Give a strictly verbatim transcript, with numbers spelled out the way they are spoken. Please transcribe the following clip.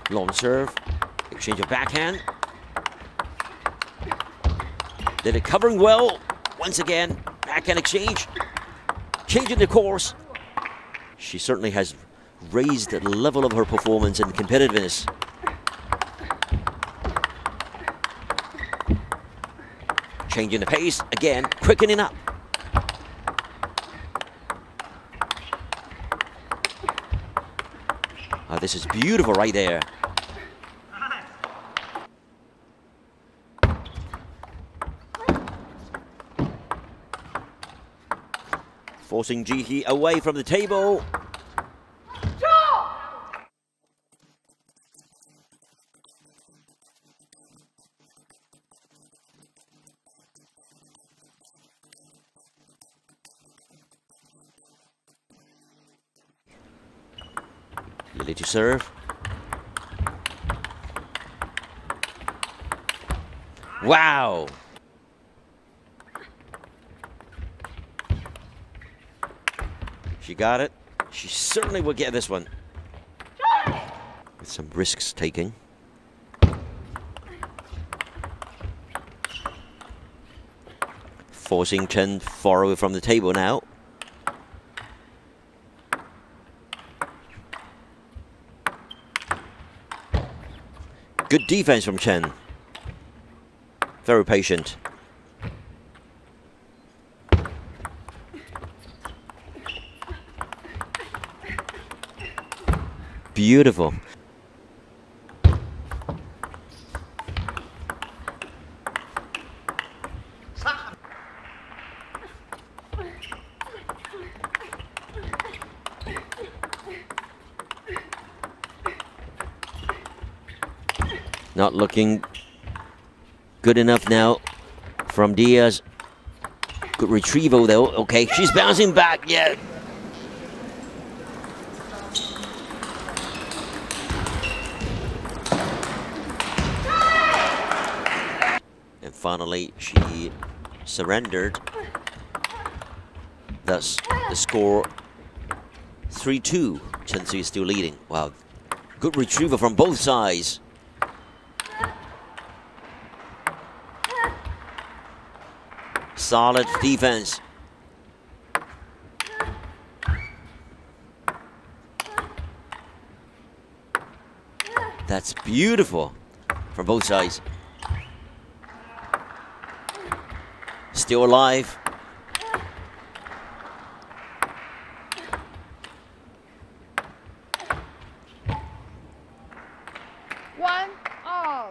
Long serve. Exchange of backhand. They're covering well. Once again, backhand exchange. Changing the course. She certainly has raised the level of her performance and competitiveness. Changing the pace, again, quickening up. Oh, this is beautiful right there. Forcing Ji Hee away from the table. Lily to serve. Wow! She got it. She certainly will get this one. With some risks taking. Forcing Chen far away from the table now. Good defense from Chen. Very patient. Beautiful. Not looking good enough now from Diaz. Good retrieval though. Okay, she's bouncing back. Yeah. And finally, she surrendered. Thus, the score three two. Chen Su is still leading. Wow. Good retrieval from both sides. Solid defense. That's beautiful from both sides. Still alive. One all.